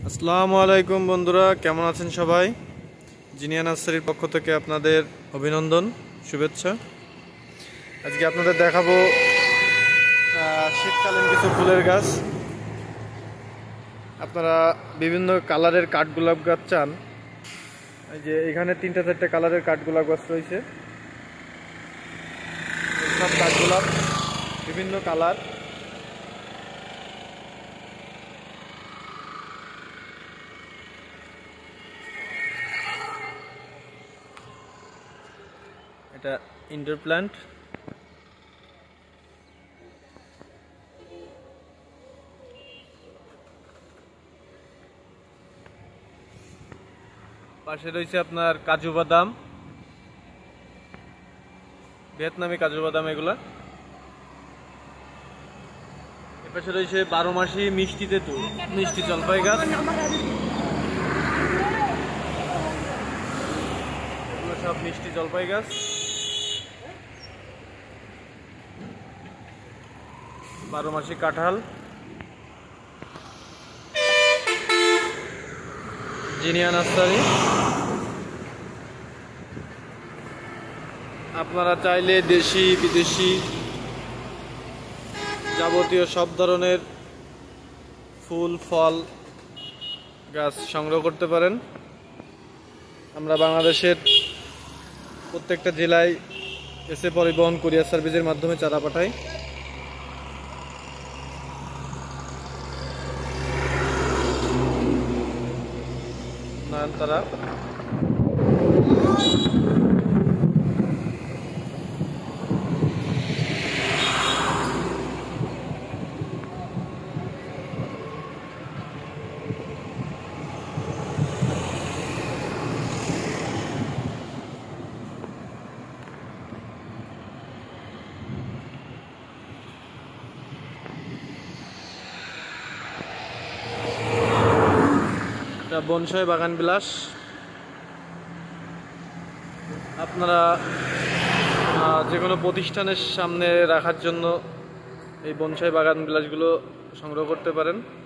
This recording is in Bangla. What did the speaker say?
আসসালামু আলাইকুম বন্ধুরা, কেমন আছেন সবাই? জিনিয়া নার্সারির পক্ষ থেকে আপনাদের অভিনন্দন, শুভেচ্ছা। আজকে আপনাদের দেখাবো শীতকালীন কিছু ফুলের গাছ। আপনারা বিভিন্ন কালারের কাঠগোলাপ গাছ চান, এই যে এখানে 3-4টে কালারের কাঠগোলাপ গাছ রয়েছে। সব কাঠগোলাপ বিভিন্ন কালার। এটা ইনডোর প্ল্যান্ট। পাশে রয়েছে আপনার কাজু বাদাম, ভিয়েতনামি কাজু বাদাম এগুলা। এপাশে রয়েছে 12 মাসি মিষ্টি তেঁতুল, মিষ্টি জলপাই গাছ। এগুলো সব মিষ্টি জলপাই গাছ। বারো মাসি কাঁঠাল, জিনিয়া নার্সারি। আপনারা চাইলে দেশি বিদেশি যাবতীয় সব ধরনের ফুল ফল গাছ সংগ্রহ করতে পারেন। আমরা বাংলাদেশের প্রত্যেকটা জেলায় এসে পরিবহন কুরিয়ার সার্ভিসের মাধ্যমে চারা পাঠাই। নয়নতারা, বনসাই বাগান বিলাস। আপনারা যে কোনো প্রতিষ্ঠানের সামনে রাখার জন্য এই বনসাই বাগান বিলাসগুলো সংগ্রহ করতে পারেন।